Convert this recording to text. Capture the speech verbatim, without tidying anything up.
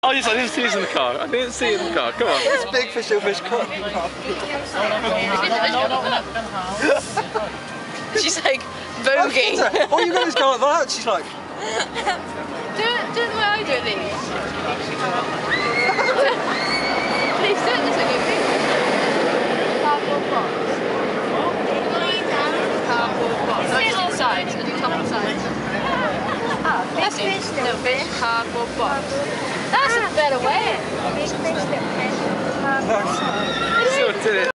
Oh yes, I didn't see this in the car. I didn't see it in the car. Come on. It's big fish, little fish. Come on. She's like voguing. All you got is go like that. She's like. Do it, do it the way I do it, Lee. Please do it this way. Cardboard box. Cardboard box. No, just inside, and top and sides. Ah, that's it. Little fish, cardboard box. That's a better way. Still did it.